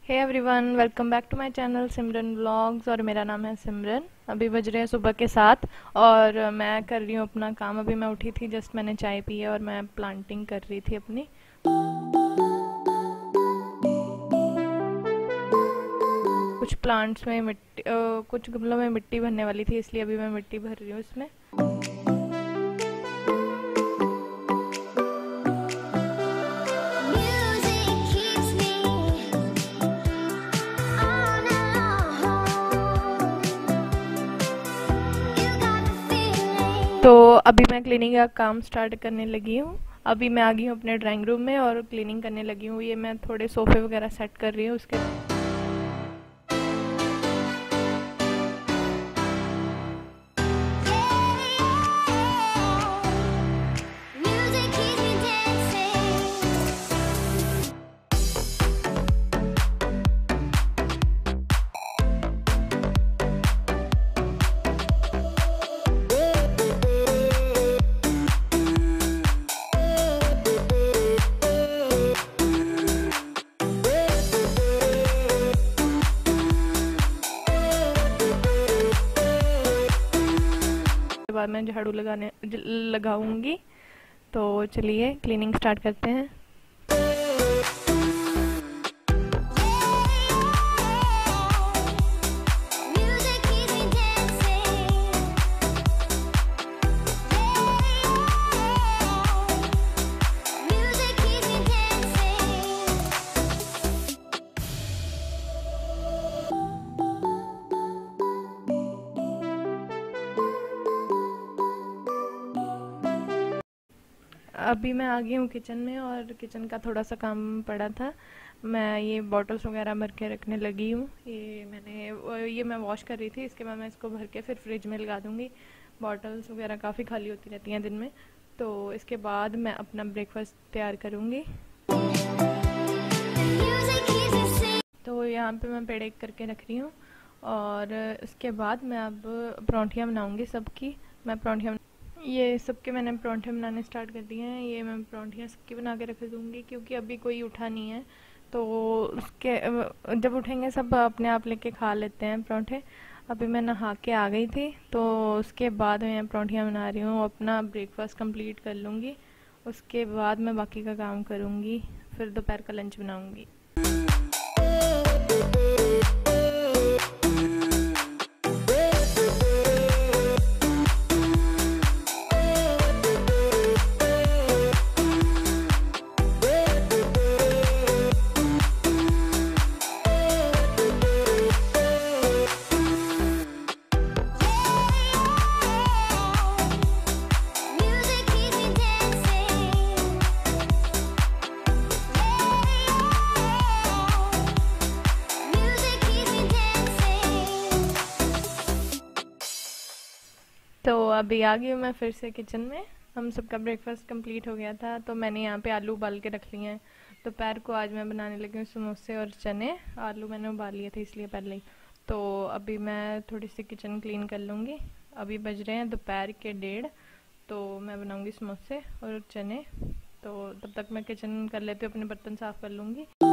Hey everyone, welcome back to my channel Simran vlogs. और मेरा नाम है सिमरन। अभी बज रहे हैं सुबह के 7 और मैं कर रही हूँ अपना काम। अभी मैं उठी थी, जस्ट मैंने चाय पी है और मैं प्लांटिंग कर रही थी अपनी। कुछ प्लांट्स में मिट्टी कुछ गमलों में मिट्टी भरने वाली थी, इसलिए अभी मैं मिट्टी भर रही हूँ इसमें। तो अभी मैं क्लीनिंग का काम स्टार्ट करने लगी हूँ। अभी मैं आ गई हूँ अपने ड्राइंग रूम में और क्लीनिंग करने लगी हूँ। ये मैं थोड़े सोफे वगैरह सेट कर रही हूँ उसके। बाद मैं झाड़ू लगाऊंगी। तो चलिए क्लीनिंग स्टार्ट करते हैं। अभी मैं आ गई हूँ किचन में और किचन का थोड़ा सा काम पड़ा था। मैं ये बॉटल्स वगैरह भर के रखने लगी हूँ। ये मैं वॉश कर रही थी, इसके बाद मैं इसको भर के फिर फ्रिज में लगा दूँगी। बॉटल्स वगैरह काफ़ी खाली होती रहती हैं दिन में। तो इसके बाद मैं अपना ब्रेकफास्ट तैयार करूँगी। तो यहाँ पे मैं पेड़ एक करके रख रही हूँ और इसके बाद मैं अब परांठियाँ बनाऊँगी सबकी। ये सबके मैंने परांठे बनाने स्टार्ट कर दिए हैं। ये मैं परांठियाँ सबकी बना के रख दूँगी क्योंकि अभी कोई उठा नहीं है। तो उसके जब उठेंगे सब अपने आप लेके खा लेते हैं परांठे। अभी मैं नहा के आ गई थी, तो उसके बाद मैं परांठियाँ बना रही हूँ। अपना ब्रेकफास्ट कंप्लीट कर लूँगी, उसके बाद मैं बाकी का काम करूँगी, फिर दोपहर का लंच बनाऊँगी। तो अभी आ गई हूँ मैं फिर से किचन में। हम सबका ब्रेकफास्ट कंप्लीट हो गया था, तो मैंने यहाँ पे आलू उबाल के रख लिए हैं। दोपहर को आज मैं बनाने लगी हूँ समोसे और चने। आलू मैंने उबाल लिए थे इसलिए पहले ही। तो अभी मैं थोड़ी सी किचन क्लीन कर लूँगी। अभी बज रहे हैं दोपहर के 1:30, तो मैं बनाऊँगी समोसे और चने। तो तब तक मैं किचन कर लेती हूँ, अपने बर्तन साफ़ कर लूँगी।